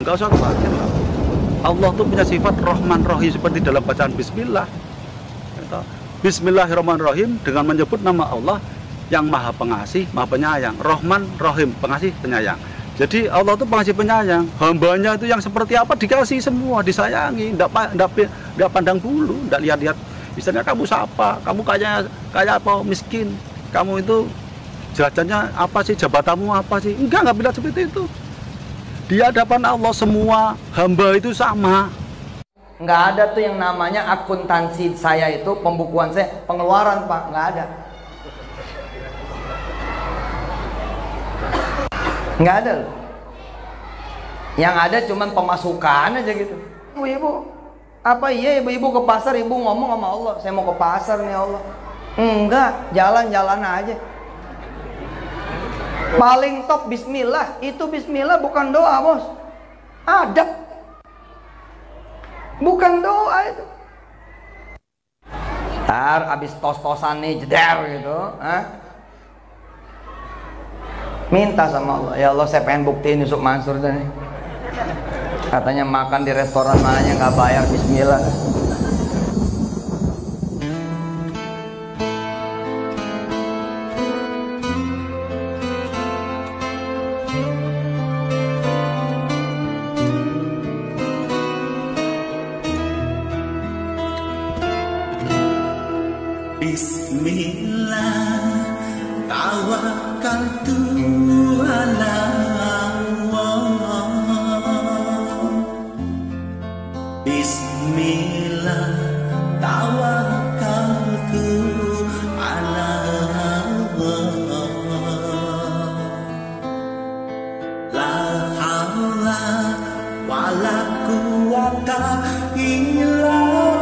Nggak usah khawatir lah. Allah tuh punya sifat Rahman Rahim seperti dalam bacaan Bismillah. Bismillahirrahmanirrahim dengan menyebut nama Allah yang Maha Pengasih, Maha Penyayang. Rahman Rahim, pengasih, penyayang. Jadi Allah itu pengasih penyayang. Hambanya itu yang seperti apa dikasih semua, disayangi, enggak pandang bulu, enggak lihat-lihat. Misalnya kamu siapa, kamu kaya apa, miskin, kamu itu jajannya apa sih, jabatanmu apa sih? Enggak bilang seperti itu. Di hadapan Allah semua hamba itu sama. Nggak ada tuh yang namanya akuntansi saya itu, pembukuan saya, pengeluaran Pak, nggak ada. Nggak ada loh. Yang ada cuman pemasukan aja gitu. Ibu, apa iya ibu ke pasar, ibu ngomong sama Allah, saya mau ke pasar nih Allah. Enggak, jalan-jalan aja. Paling top bismillah, itu bismillah bukan doa bos, adab, bukan doa itu. Ntar abis tos-tosan nih jeder gitu, minta sama Allah, ya Allah saya pengen buktiin Yusuf Mansur nih. Katanya makan di restoran mananya nggak bayar bismillah. Bismillah tawakkaltu ala Allah. Bismillah tawakkaltu ala Allah. La haula wala quwwata illa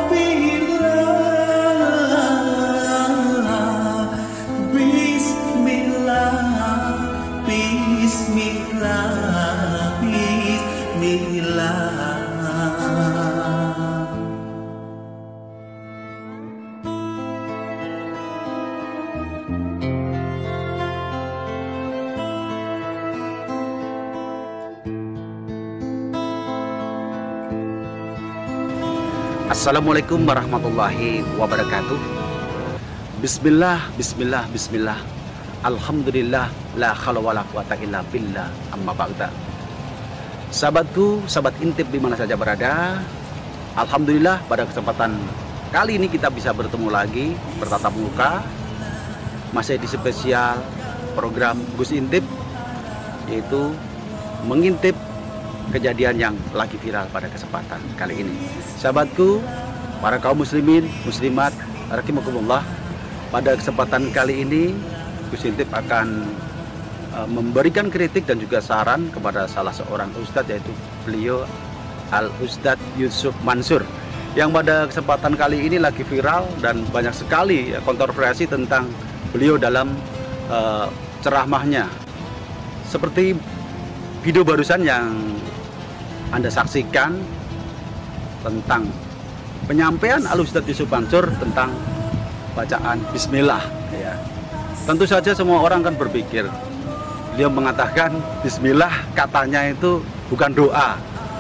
Assalamualaikum warahmatullahi wabarakatuh. Bismillah, bismillah, bismillah. Alhamdulillah, la khala wala quwata illa billah. Amma ba'da. Sahabatku, sahabat intip di mana saja berada, alhamdulillah pada kesempatan kali ini kita bisa bertemu lagi bertatap muka, masih di spesial program Gus Intip, yaitu mengintip kejadian yang lagi viral pada kesempatan kali ini. Sahabatku, para kaum muslimin, muslimat, rahimakumullah, pada kesempatan kali ini Gus Intip akan memberikan kritik dan juga saran kepada salah seorang ustadz, yaitu beliau Al-Ustadz Yusuf Mansur, yang pada kesempatan kali ini lagi viral dan banyak sekali kontroversi tentang beliau dalam ceramahnya. Seperti video barusan yang Anda saksikan tentang penyampaian Al-Ustadz Yusuf Mansur tentang bacaan Bismillah, ya. Tentu saja semua orang kan berpikir, beliau mengatakan Bismillah katanya itu bukan doa.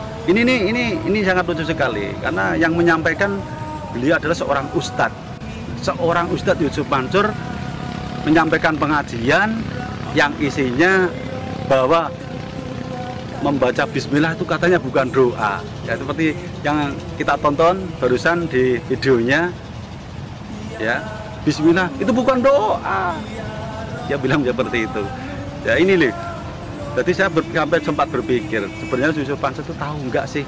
Ini sangat lucu sekali, karena yang menyampaikan beliau adalah seorang Ustadz Yusuf Mansur, menyampaikan pengajian yang isinya bahwa membaca Bismillah itu katanya bukan doa, ya, seperti yang kita tonton barusan di videonya, ya. Bismillah itu bukan doa, dia bilang seperti itu. Ya ini nih, jadi saya sampai sempat berpikir, sebenarnya Yusuf Mansur itu tahu nggak sih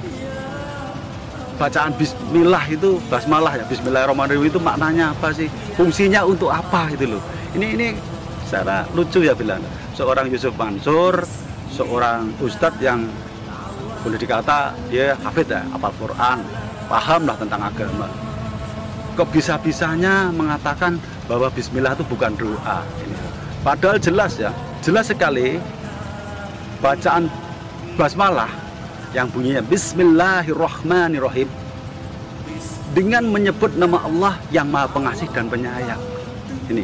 bacaan Bismillah itu, basmalah ya, Bismillahirrahmanirrahim itu maknanya apa sih, fungsinya untuk apa itu loh. Ini secara lucu ya bilang, seorang Yusuf Mansur, seorang ustadz yang boleh dikata dia hafid ya, hafal Quran, paham lah tentang agama, kok bisa-bisanya mengatakan bahwa Bismillah itu bukan doa. Padahal jelas ya, jelas sekali bacaan basmalah yang bunyinya Bismillahirrahmanirrahim dengan menyebut nama Allah yang Maha Pengasih dan Penyayang. Ini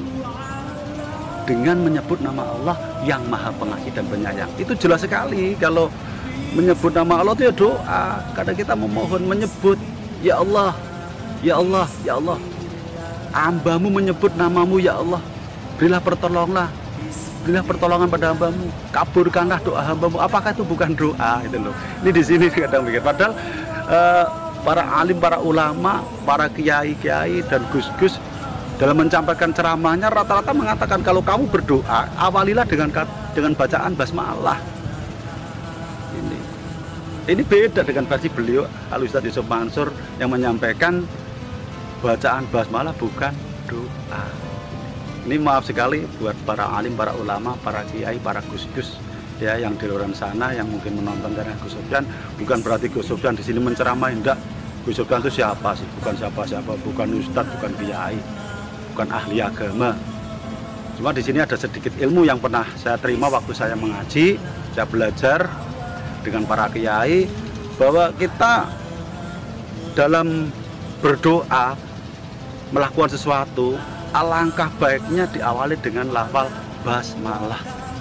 dengan menyebut nama Allah yang Maha Pengasih dan Penyayang, itu jelas sekali kalau Menyebut nama Allah itu ya doa. Kadang kita memohon, menyebut, ya Allah, ya Allah, ya Allah. Hambamu menyebut namamu, ya Allah. Berilah pertolongan pada hambamu. Kabulkanlah doa hambamu. Apakah itu bukan doa? Itu loh. Ini di sini kadang mikir. Padahal para alim, para ulama, para kiai-kiai dan gus-gus dalam menyampaikan ceramahnya rata-rata mengatakan kalau kamu berdoa awalilah dengan bacaan basmalah. Ini beda dengan versi beliau Al Ustadz Yusuf Mansur yang menyampaikan bacaan basmalah bukan doa. Ini maaf sekali buat para alim, para ulama, para kiai, para gus-gus ya yang di luar sana yang mungkin menonton dari Gus Sofyan. Bukan berarti Gus Sofyan di sini menceramah, enggak. Gus Sofyan itu siapa sih? Bukan siapa-siapa, bukan ustadz, bukan kiai, bukan ahli agama. Cuma di sini ada sedikit ilmu yang pernah saya terima waktu saya mengaji, saya belajar dengan para kiai bahwa kita dalam berdoa melakukan sesuatu alangkah baiknya diawali dengan lafal basmalah,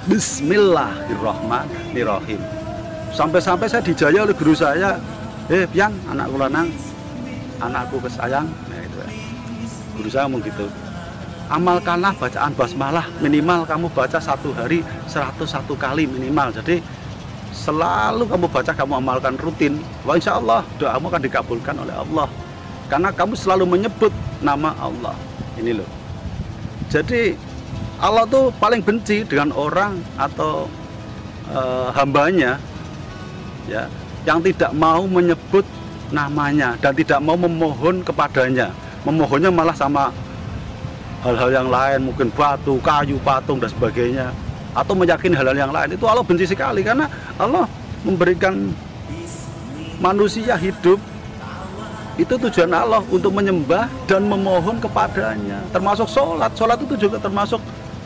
bismillahirrahmanirrahim. Sampai-sampai saya dijaya oleh guru saya, pian anakku lanang, anakku kesayang, nah itu ya. Guru saya ngomong gitu, amalkanlah bacaan basmalah, minimal kamu baca satu hari 101 kali minimal. Jadi selalu kamu baca, kamu amalkan rutin, wah insya Allah doamu akan dikabulkan oleh Allah karena kamu selalu menyebut nama Allah. Ini loh, jadi Allah tuh paling benci dengan orang atau hambanya ya yang tidak mau menyebut namanya dan tidak mau memohon kepadanya. Memohonnya malah sama hal-hal yang lain, mungkin batu, kayu, patung dan sebagainya, atau meyakini hal-hal yang lain. Itu Allah benci sekali karena Allah memberikan manusia hidup itu tujuan Allah untuk menyembah dan memohon kepadanya, termasuk sholat. Sholat itu juga termasuk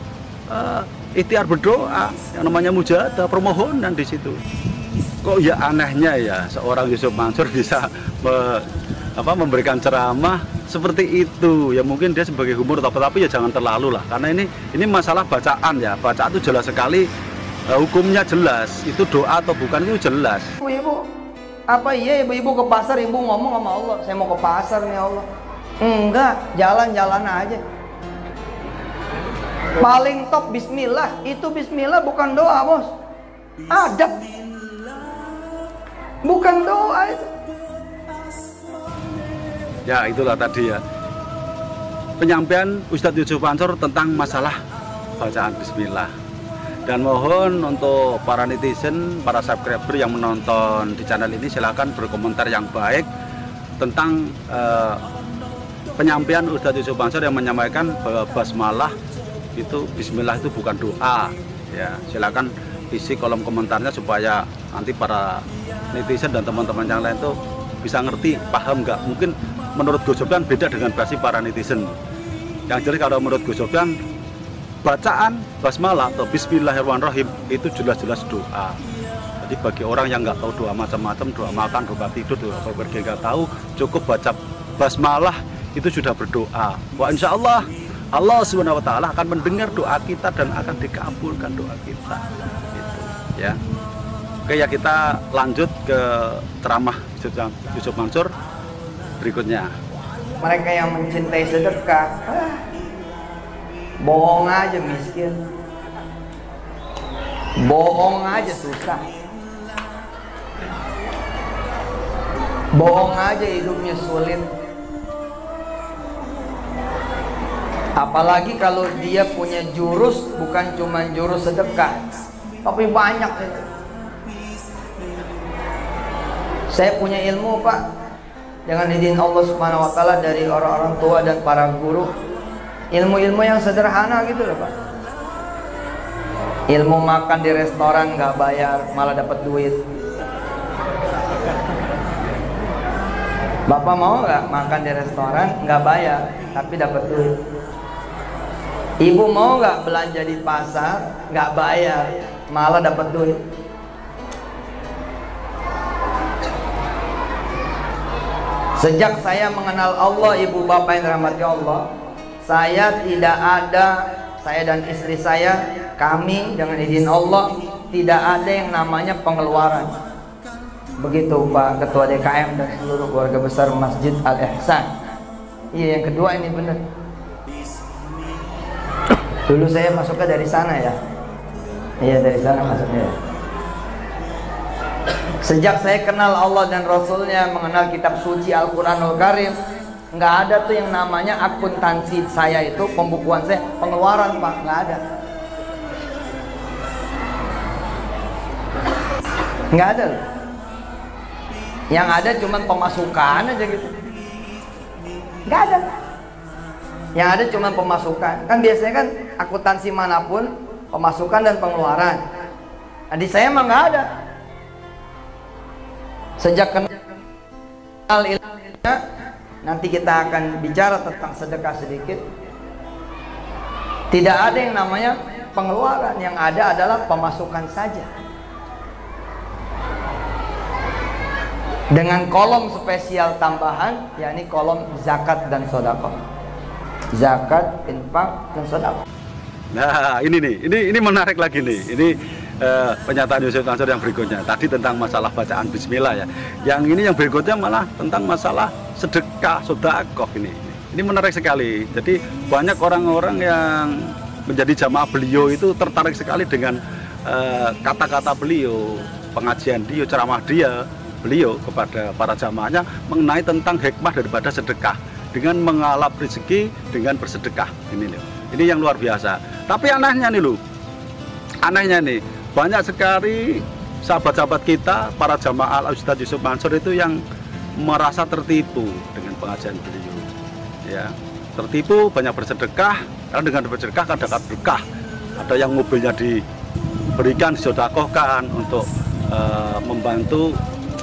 ikhtiar berdoa yang namanya mujahadah, permohonan di situ. Kok ya anehnya ya seorang Yusuf Mansur bisa memberikan ceramah seperti itu. Ya mungkin dia sebagai humor, tapi ya jangan terlalu lah, karena ini masalah bacaan ya. Bacaan itu jelas sekali, hukumnya jelas, itu doa atau bukan itu jelas. Ibu, apa iya ibu ke pasar, ibu ngomong sama Allah, saya mau ke pasar nih Allah. Enggak, jalan-jalan aja. Paling top bismillah, itu bismillah bukan doa bos, adab, bukan doa itu. Ya itulah tadi ya penyampaian Ustadz Yusuf Mansur tentang masalah bacaan bismillah. Dan mohon untuk para netizen, para subscriber yang menonton di channel ini silakan berkomentar yang baik tentang penyampaian Ustadz Yusuf Mansur yang menyampaikan bahwa basmalah itu bismillah itu bukan doa ya. Silakan isi kolom komentarnya supaya nanti para netizen dan teman-teman yang lain tuh bisa ngerti, paham nggak. Mungkin menurut Gus Sofyan beda dengan versi para netizen. Yang jelas kalau menurut Gus Sofyan bacaan basmalah atau bismillahirrahmanirrahim itu jelas-jelas doa. Jadi bagi orang yang nggak tahu doa macam-macam, doa makan, doa tidur, doa pergi nggak tahu, cukup baca basmalah itu sudah berdoa. Wah insya Allah Allah Subhanahu wa Ta'ala akan mendengar doa kita dan akan dikabulkan doa kita. Gitu, ya. Oke ya, kita lanjut ke ceramah Yusuf Mansur berikutnya. Mereka yang mencintai sedekah, bohong aja miskin, bohong aja susah, bohong aja hidupnya sulit. Apalagi kalau dia punya jurus, bukan cuma jurus sedekah, tapi banyak itu. Saya punya ilmu Pak, dengan izin Allah Subhanahu wa Ta'ala, dari orang-orang tua dan para guru, ilmu-ilmu yang sederhana gitu loh Pak. Ilmu makan di restoran nggak bayar malah dapat duit. Bapak mau nggak makan di restoran nggak bayar tapi dapat duit? Ibu mau nggak belanja di pasar nggak bayar malah dapat duit? Sejak saya mengenal Allah, ibu bapak yang dirahmati Allah, saya tidak ada, saya dan istri saya, kami dengan izin Allah tidak ada yang namanya pengeluaran. Begitu Pak Ketua DKM dan seluruh keluarga besar Masjid Al-Ihsan. Iya, yang kedua ini benar. Dulu saya masuknya dari sana ya. Iya, dari sana masuknya. Sejak saya kenal Allah dan Rasulnya, mengenal kitab suci Al-Quranul Karim, nggak ada tuh yang namanya akuntansi saya itu, pembukuan saya, pengeluaran Pak, nggak ada. Nggak ada loh. Yang ada cuman pemasukan aja gitu. Nggak ada. Yang ada cuman pemasukan. Kan biasanya kan akuntansi manapun pemasukan dan pengeluaran. Nah, di saya emang nggak ada. Sejak kenal ilmunya, nanti kita akan bicara tentang sedekah sedikit. Tidak ada yang namanya pengeluaran, yang ada adalah pemasukan saja. Dengan kolom spesial tambahan, yakni kolom zakat dan sedekah. Zakat, infak, dan sedekah. Nah, ini menarik lagi nih. Ini pernyataan Yusuf Mansur yang berikutnya. Tadi tentang masalah bacaan bismillah ya. Yang ini yang berikutnya malah tentang masalah sedekah, sedekah ini. Ini menarik sekali. Jadi banyak orang-orang yang menjadi jamaah beliau itu tertarik sekali dengan kata-kata beliau, pengajian dia, ceramah beliau kepada para jamaahnya mengenai tentang hikmah daripada sedekah dengan mengalap rezeki dengan bersedekah. Ini yang luar biasa. Tapi anehnya nih banyak sekali sahabat-sahabat kita, para jamaah Al-Ustadz Yusuf Mansur itu yang merasa tertipu dengan pengajian beliau. Ya, tertipu, banyak bersedekah, karena dengan bersedekah kan dapat berkah. Ada yang mobilnya diberikan, disedekahkan untuk membantu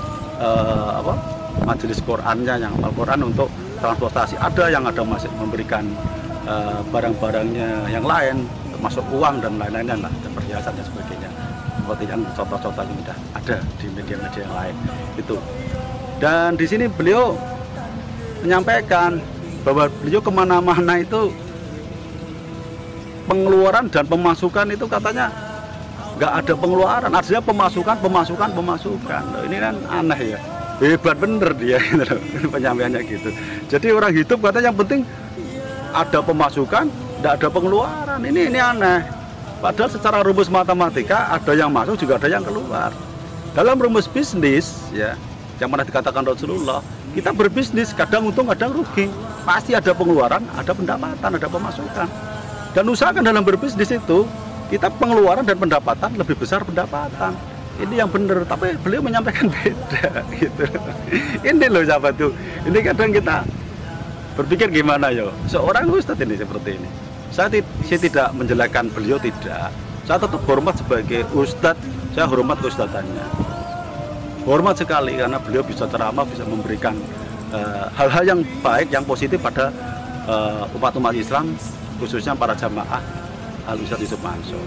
majelis Qurannya yang Al-Quran untuk transportasi. Ada yang masih memberikan barang-barangnya yang lain, termasuk uang dan lain-lainnya lah, dan perhiasan dan sebagainya. Seperti yang contoh-contoh yang sudah ada di media-media yang lain itu. Dan di sini beliau menyampaikan bahwa beliau kemana-mana itu pengeluaran dan pemasukan itu katanya nggak ada pengeluaran, artinya pemasukan. Loh, ini kan aneh ya, hebat bener dia gitu, penyampaiannya gitu. Jadi orang hidup katanya yang penting ada pemasukan, nggak ada pengeluaran. Ini aneh. Padahal secara rumus matematika ada yang masuk juga ada yang keluar. Dalam rumus bisnis ya, yang pernah dikatakan Rasulullah, kita berbisnis kadang untung kadang rugi. Pasti ada pengeluaran, ada pendapatan, ada pemasukan. Dan usahakan dalam berbisnis itu kita pengeluaran dan pendapatan lebih besar pendapatan. Ini yang benar, tapi beliau menyampaikan beda gitu. Ini loh sahabat tuh. Ini kadang kita berpikir gimana ya, seorang ustadz ini seperti ini. Saya tidak menjelekkan beliau, tidak. Saya tetap hormat sebagai ustadz, saya hormat keustadannya. Hormat sekali karena beliau bisa ceramah, bisa memberikan hal-hal yang baik, yang positif pada umat Islam, khususnya para jamaah Al-Ustadz Yusuf Mansur.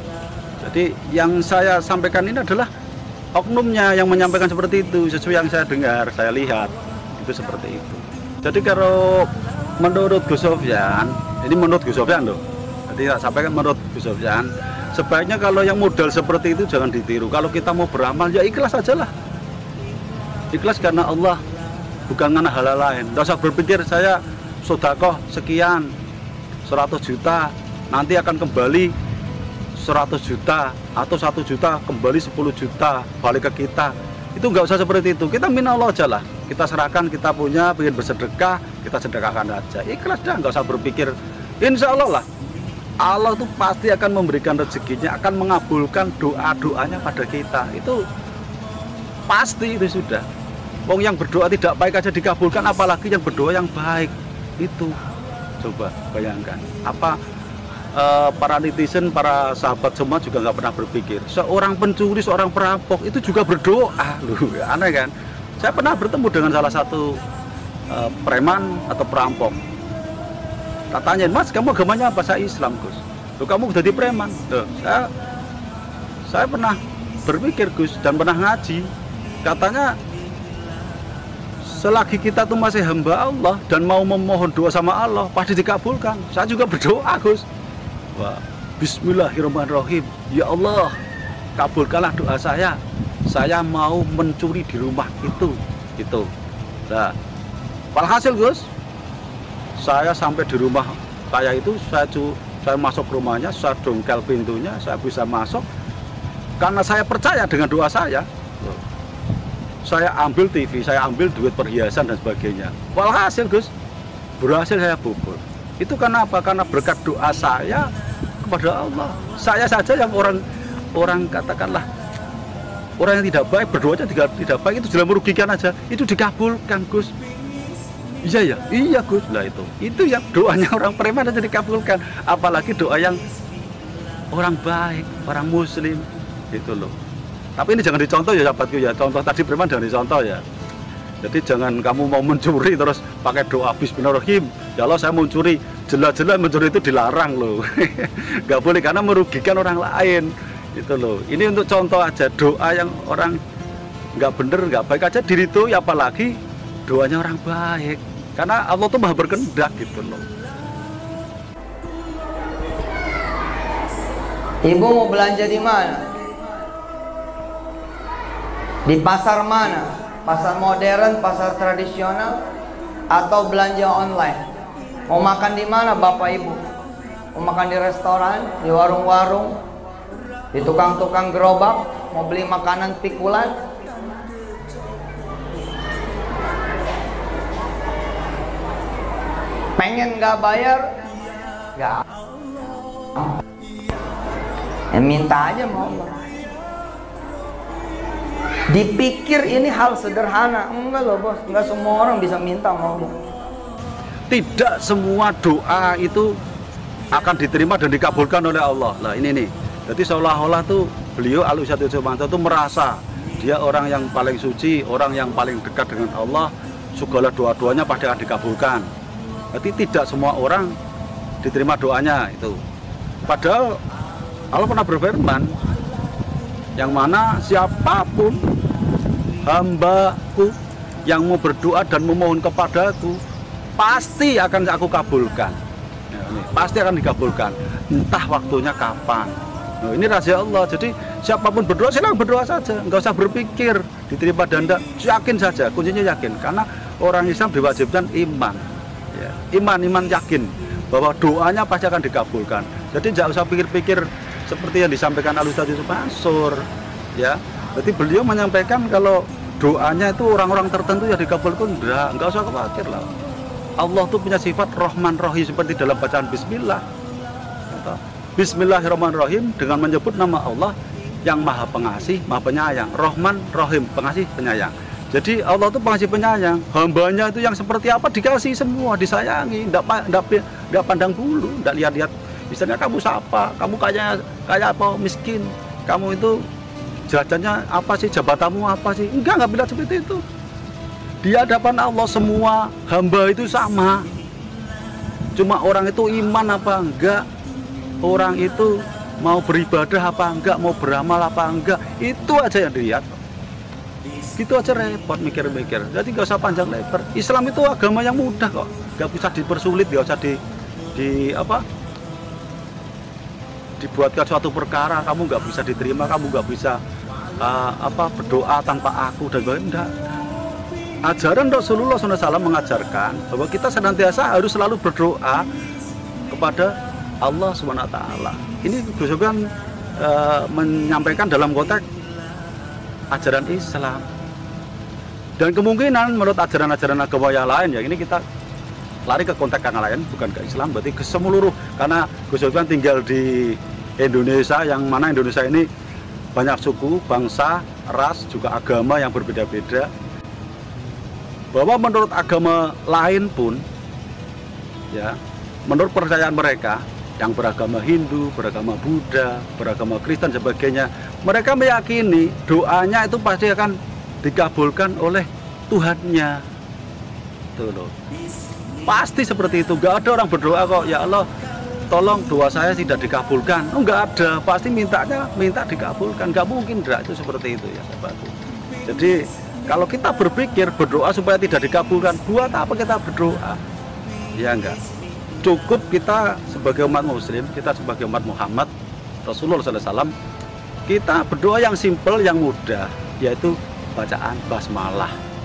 Jadi yang saya sampaikan ini adalah oknumnya yang menyampaikan seperti itu, sesuai yang saya dengar, saya lihat itu seperti itu. Jadi kalau menurut Gus Sofyan, ini menurut Gus Sofyan loh. Jadi saya sampaikan menurut Gus Sofyan, sebaiknya kalau yang modal seperti itu jangan ditiru. Kalau kita mau beramal ya ikhlas aja lah. Ikhlas karena Allah, bukan karena hal lain. Tidak usah berpikir saya sedekah sekian 100 juta nanti akan kembali 100 juta atau 1 juta kembali 10 juta balik ke kita. Itu nggak usah seperti itu. Kita minta Allah aja lah. Kita serahkan, kita punya, ingin bersedekah, kita sedekahkan aja. Ikhlas dah, nggak usah berpikir. Insya Allah lah, Allah tuh pasti akan memberikan rezekinya, akan mengabulkan doa-doanya pada kita. Itu pasti, itu sudah. Wong yang berdoa tidak baik aja dikabulkan, apalagi yang berdoa yang baik. Itu coba bayangkan. Apa para netizen, para sahabat semua juga nggak pernah berpikir seorang pencuri, seorang perampok itu juga berdoa. Loh, aneh kan? Saya pernah bertemu dengan salah satu preman atau perampok. Tak tanyain, Mas, kamu agamanya apa? Saya Islam, Gus. Loh, kamu udah di preman? Loh, saya pernah berpikir, Gus, dan pernah ngaji. Katanya selagi kita tuh masih hamba Allah dan mau memohon doa sama Allah, pasti dikabulkan. Saya juga berdoa, Gus. Wah, bismillahirrahmanirrahim. Ya Allah, kabulkanlah doa saya. saya mau mencuri di rumah itu. Nah, walhasil Gus, saya sampai di rumah saya itu, saya masuk rumahnya, saya dongkel pintunya, saya bisa masuk karena saya percaya dengan doa saya. Saya ambil TV, saya ambil duit perhiasan dan sebagainya. Walhasil Gus, berhasil saya bobol. Itu karena apa? Karena berkat doa saya kepada Allah. Saya saja yang orang katakanlah orang yang tidak baik, berdoanya tidak baik, itu jelas merugikan aja, itu dikabulkan Gus. Iya ya, iya Gus. Nah itu yang doanya orang preman aja dikabulkan, apalagi doa yang orang baik, orang muslim, gitu loh. Tapi ini jangan dicontoh ya sahabatku ya, contoh tadi preman jangan dicontoh ya. Jadi jangan kamu mau mencuri terus pakai doa Bismillahirrahmanirrahim, ya Allah saya mau mencuri, jelas-jelas mencuri itu dilarang loh. Nggak boleh karena merugikan orang lain, gitu loh. Ini untuk contoh aja, doa yang orang nggak bener, nggak baik aja diri itu, ya apalagi doanya orang baik. Karena Allah tuh maha berkehendak gitu loh. Ibu mau belanja di mana? Di pasar mana? Pasar modern, pasar tradisional, atau belanja online? Mau makan di mana Bapak Ibu? Mau makan di restoran, di warung-warung, di tukang-tukang gerobak, mau beli makanan pikulan? Pengen nggak bayar? Nggak. Minta aja mau Allah. Dipikir ini hal sederhana, enggak loh bos, enggak semua orang bisa minta mau Allah. Tidak semua doa itu akan diterima dan dikabulkan oleh Allah. Nah ini nih, jadi seolah-olah tuh beliau Al-Ustadz Yusuf Manto tuh merasa dia orang yang paling suci, orang yang paling dekat dengan Allah, segala doa-doanya pasti akan dikabulkan. Jadi tidak semua orang diterima doanya itu. Padahal Allah pernah berfirman, yang mana siapapun hambaku yang mau berdoa dan memohon kepadaku pasti akan aku kabulkan. Ya, ini, pasti akan dikabulkan, entah waktunya kapan. Nah, ini rahasia Allah. Jadi siapapun berdoa, silakan berdoa saja, nggak usah berpikir diterima dan tidak. Yakin saja, kuncinya yakin. Karena orang Islam diwajibkan iman, ya, iman yakin bahwa doanya pasti akan dikabulkan. Jadi nggak usah pikir-pikir seperti yang disampaikan Al-Ustadz Yusuf Mansur, ya. Jadi beliau menyampaikan kalau doanya itu orang-orang tertentu yang dikabulkan, nggak usah khawatir lah. Allah tuh punya sifat Rahman Rahim seperti dalam bacaan Bismillah. Bismillahirrahmanirrahim dengan menyebut nama Allah yang Maha Pengasih, Maha Penyayang. Rahman Rahim, pengasih penyayang. Jadi Allah tuh pengasih penyayang. Hambanya itu yang seperti apa dikasih semua, disayangi, nggak pandang bulu, nggak lihat-lihat. Misalnya kamu siapa, kamu kaya apa, miskin, kamu itu jajannya apa sih, jabatanmu apa sih, enggak bilang seperti itu. Di hadapan Allah semua hamba itu sama. Cuma orang itu iman apa enggak, orang itu mau beribadah apa enggak, mau beramal apa enggak, itu aja yang dilihat. Gitu aja repot mikir-mikir. Jadi nggak usah panjang lebar. Islam itu agama yang mudah kok, nggak bisa dipersulit, nggak usah dibuatkan suatu perkara kamu nggak bisa diterima, kamu nggak bisa berdoa tanpa aku dan enggak. Ajaran Rasulullah SAW mengajarkan bahwa kita senantiasa harus selalu berdoa kepada Allah SWT. Ini Gus Sofyan menyampaikan dalam konteks ajaran Islam. Dan kemungkinan menurut ajaran-ajaran agama yang lain, ya ini kita lari ke konteks yang lain, bukan ke Islam, berarti ke seluruh. Karena Gus Sofyan tinggal di Indonesia, yang mana Indonesia ini banyak suku, bangsa, ras, juga agama yang berbeda-beda. Bahwa menurut agama lain pun, ya, menurut percayaan mereka yang beragama Hindu, beragama Buddha, beragama Kristen sebagainya, mereka meyakini doanya itu pasti akan dikabulkan oleh Tuhannya. Tuh loh. Pasti seperti itu. Nggak ada orang berdoa kok, ya Allah tolong doa saya tidak dikabulkan. Oh, nggak ada, pasti minta dikabulkan. Nggak mungkin itu seperti itu ya sahabatku. Jadi kalau kita berpikir berdoa supaya tidak dikabulkan, buat apa kita berdoa? Ya enggak. Cukup kita sebagai umat muslim, kita sebagai umat Muhammad Rasulullah SAW, kita berdoa yang simpel, yang mudah. yaitu bacaan basmalah.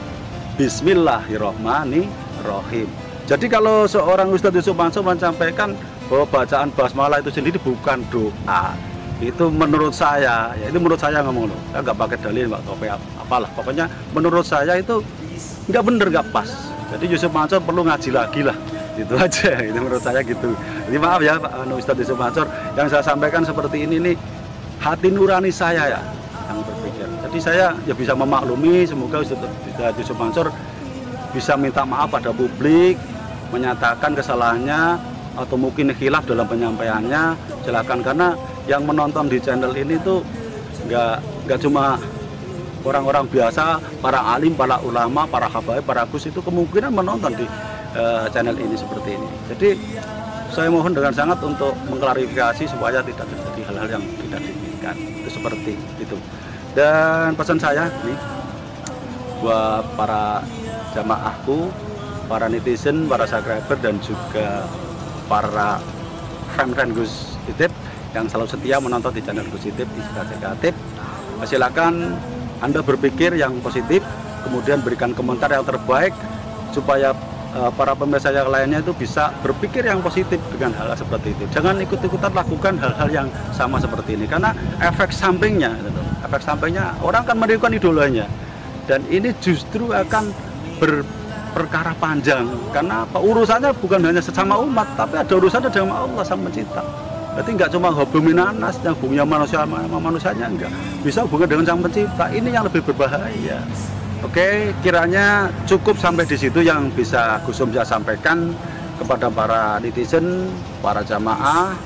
Bismillahirrahmanirrahim. Jadi kalau seorang Ustadz Yusuf Mansur menyampaikan bahwa bacaan basmalah itu sendiri bukan doa, itu menurut saya, ya ini menurut saya ngomong loh, saya nggak pakai dalil, nggak pakai apalah, pokoknya menurut saya itu nggak bener, nggak pas. Jadi Yusuf Mansur perlu ngaji lagi lah, itu aja. Itu menurut saya gitu. Jadi maaf ya Pak Ustadz Yusuf Mansur, yang saya sampaikan seperti ini nih hati nurani saya ya yang berpikir. Jadi saya ya bisa memaklumi, semoga Ustadz Yusuf Mansur bisa minta maaf pada publik, menyatakan kesalahannya atau mungkin khilaf dalam penyampaiannya, silakan. Karena yang menonton di channel ini tuh nggak cuma orang-orang biasa, para alim, para ulama, para habaib, para gus itu kemungkinan menonton di channel ini seperti ini. Jadi saya mohon dengan sangat untuk mengklarifikasi supaya tidak terjadi hal-hal yang tidak diinginkan. Itu seperti itu. Dan pesan saya nih buat para jamaahku, para netizen, para subscriber, dan juga para fan-fan Gus Itip yang selalu setia menonton di channel Gus Itip, Inspirasi. Silakan Anda berpikir yang positif, kemudian berikan komentar yang terbaik supaya para pemirsa yang lainnya itu bisa berpikir yang positif dengan hal seperti itu. Jangan ikut-ikutan lakukan hal-hal yang sama seperti ini, karena efek sampingnya orang akan merindukan idolanya, dan ini justru akan berperkara panjang. Karena apa? Urusannya bukan hanya sesama umat, tapi ada urusannya dengan Allah Sang Pencipta. Berarti nggak cuma hubungan nanas, yang hubungnya manusia sama manusianya, enggak, bisa hubungan dengan Sang Pencipta. Ini yang lebih berbahaya. Oke, kiranya cukup sampai di situ yang bisa Gus Som sampaikan kepada para netizen, para jamaah,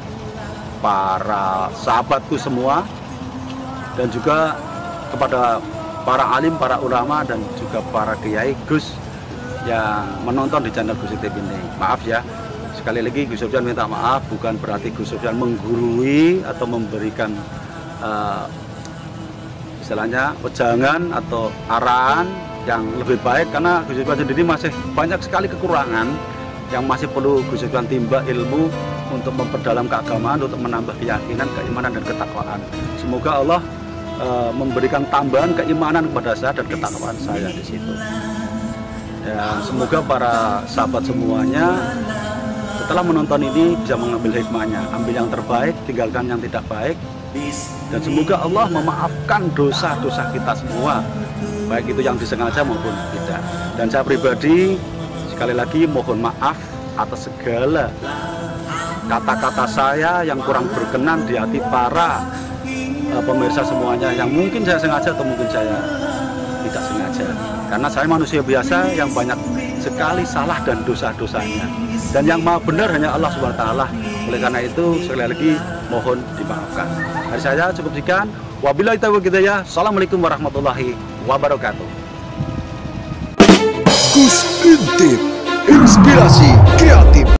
para sahabatku semua, dan juga kepada para alim, para ulama, dan juga para kiai Gus yang menonton di channel Gus Itip ini. Maaf ya, sekali lagi Gus Sofyan minta maaf, bukan berarti Gus Sofyan menggurui atau memberikan istilahnya wejangan atau arahan yang lebih baik, karena Gus Sofyan sendiri masih banyak sekali kekurangan yang masih perlu Gus Sofyan timba ilmu untuk memperdalam keagamaan, untuk menambah keyakinan, keimanan, dan ketakwaan. Semoga Allah memberikan tambahan keimanan kepada saya dan ketakwaan saya di situ. Ya, semoga para sahabat semuanya setelah menonton ini bisa mengambil hikmahnya, ambil yang terbaik, tinggalkan yang tidak baik, dan semoga Allah memaafkan dosa-dosa kita semua, baik itu yang disengaja maupun tidak. Dan saya pribadi sekali lagi mohon maaf atas segala kata-kata saya yang kurang berkenan di hati para pemirsa semuanya, yang mungkin saya sengaja atau mungkin saya tidak sengaja, karena saya manusia biasa yang banyak sekali salah dan dosa-dosanya, dan yang maha benar hanya Allah SWT. Oleh karena itu sekali lagi mohon dimaafkan. Dari saya cukup sekian. Wabillahi taufiq hidayah. Assalamualaikum warahmatullahi wabarakatuh. Gus Itip, inspirasi kreatif.